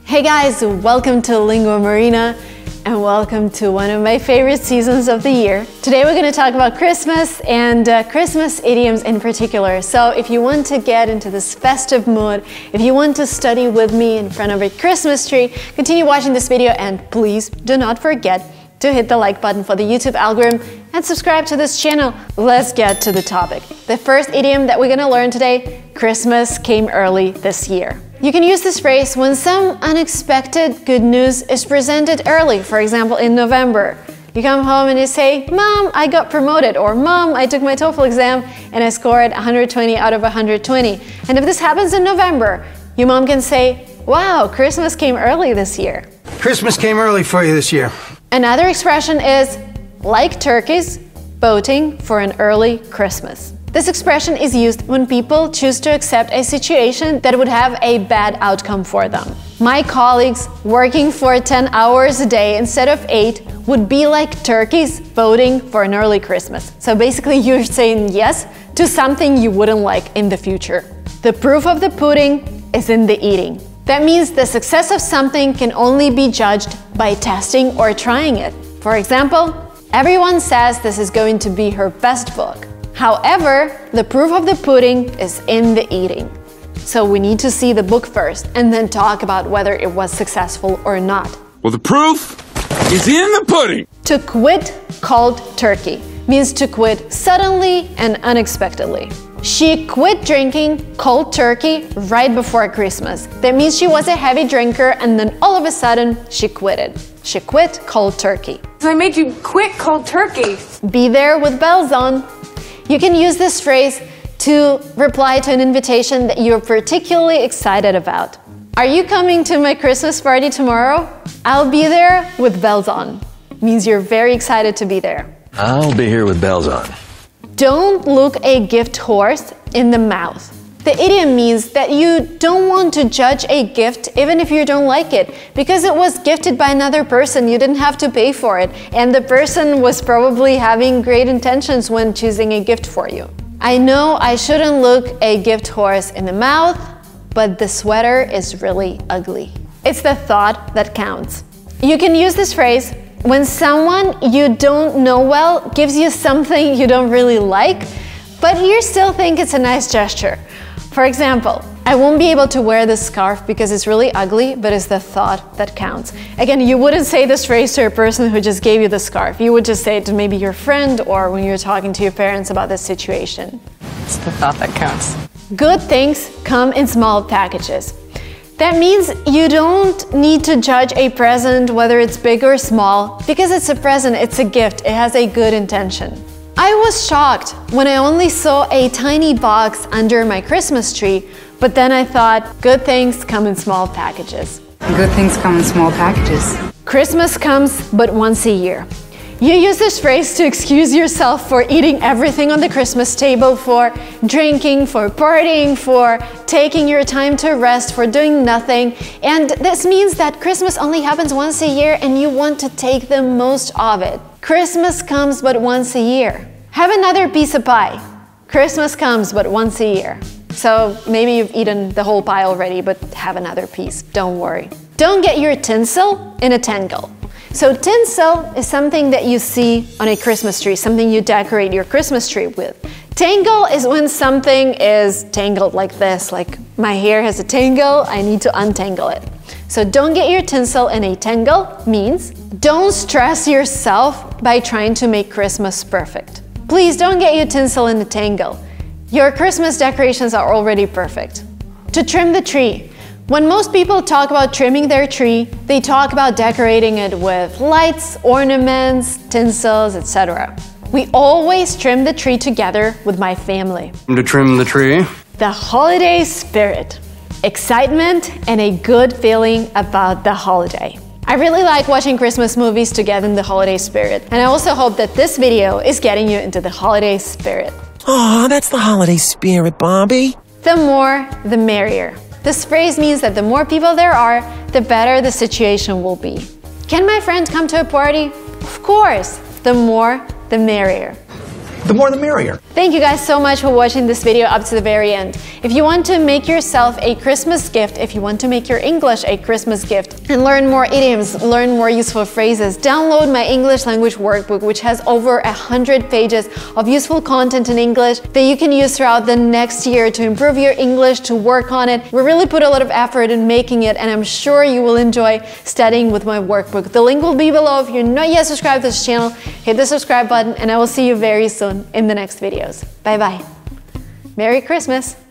Hey guys, welcome to Lingua Marina and welcome to one of my favorite seasons of the year. Today we're going to talk about Christmas and Christmas idioms in particular. So if you want to get into this festive mood, if you want to study with me in front of a Christmas tree, continue watching this video and please do not forget to hit the like button for the YouTube algorithm and subscribe to this channel. Let's get to the topic. The first idiom that we're going to learn today, Christmas came early this year. You can use this phrase when some unexpected good news is presented early, for example, in November. You come home and you say, "Mom, I got promoted," or "Mom, I took my TOEFL exam and I scored 120 out of 120. And if this happens in November, your mom can say, "Wow, Christmas came early this year." Christmas came early for you this year. Another expression is, like turkeys, voting for an early Christmas. This expression is used when people choose to accept a situation that would have a bad outcome for them. My colleagues working for 10 hours a day instead of 8 would be like turkeys voting for an early Christmas. So basically you're saying yes to something you wouldn't like in the future. The proof of the pudding is in the eating. That means the success of something can only be judged by testing or trying it. For example, everyone says this is going to be her best book. However, the proof of the pudding is in the eating. So we need to see the book first and then talk about whether it was successful or not. Well, the proof is in the pudding. To quit cold turkey means to quit suddenly and unexpectedly. She quit drinking cold turkey right before Christmas. That means she was a heavy drinker and then all of a sudden she quit it. She quit cold turkey. So I made you quit cold turkey. Be there with bells on. You can use this phrase to reply to an invitation that you're particularly excited about. Are you coming to my Christmas party tomorrow? I'll be there with bells on. Means you're very excited to be there. I'll be here with bells on. Don't look a gift horse in the mouth. The idiom means that you don't want to judge a gift even if you don't like it, because it was gifted by another person, you didn't have to pay for it, and the person was probably having great intentions when choosing a gift for you. I know I shouldn't look a gift horse in the mouth, but the sweater is really ugly. It's the thought that counts. You can use this phrase when someone you don't know well gives you something you don't really like, but you still think it's a nice gesture. For example, I won't be able to wear this scarf because it's really ugly, but it's the thought that counts. Again, you wouldn't say this phrase to a person who just gave you the scarf. You would just say it to maybe your friend or when you're talking to your parents about this situation. It's the thought that counts. Good things come in small packages. That means you don't need to judge a present whether it's big or small, because it's a present, it's a gift, it has a good intention. I was shocked when I only saw a tiny box under my Christmas tree, but then I thought, good things come in small packages. Good things come in small packages. Christmas comes but once a year. You use this phrase to excuse yourself for eating everything on the Christmas table, for drinking, for partying, for taking your time to rest, for doing nothing. And this means that Christmas only happens once a year and you want to take the most of it. Christmas comes but once a year. Have another piece of pie. Christmas comes but once a year. So maybe you've eaten the whole pie already, but have another piece, don't worry. Don't get your tinsel in a tangle. So tinsel is something that you see on a Christmas tree, something you decorate your Christmas tree with. Tangle is when something is tangled like this, like my hair has a tangle, I need to untangle it. So don't get your tinsel in a tangle means don't stress yourself by trying to make Christmas perfect. Please don't get your tinsel in a tangle. Your Christmas decorations are already perfect. To trim the tree. When most people talk about trimming their tree, they talk about decorating it with lights, ornaments, tinsels, etc. We always trim the tree together with my family. To trim the tree. The holiday spirit. Excitement and a good feeling about the holiday. I really like watching Christmas movies to get in the holiday spirit, and I also hope that this video is getting you into the holiday spirit. Aw, that's the holiday spirit, Bobby. The more, the merrier. This phrase means that the more people there are, the better the situation will be. Can my friend come to a party? Of course! The more, the merrier. The more the merrier. Thank you guys so much for watching this video up to the very end. If you want to make yourself a Christmas gift, if you want to make your English a Christmas gift and learn more idioms, learn more useful phrases, download my English language workbook, which has over 100 pages of useful content in English that you can use throughout the next year to improve your English, to work on it. We really put a lot of effort in making it, and I'm sure you will enjoy studying with my workbook. The link will be below. If you're not yet subscribed to this channel, hit the subscribe button, and I will see you very soon in the next videos. Bye bye. Merry Christmas.